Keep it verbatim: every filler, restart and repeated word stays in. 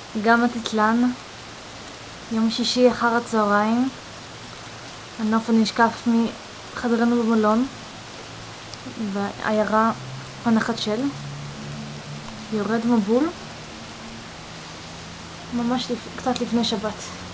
גם התתלן, יום שישי אחר הצהריים, הנוף הנשקף מחדרנו במלון, בעיירה הנחצ'ל, יורד מבול, ממש לפ... קצת לפני שבת.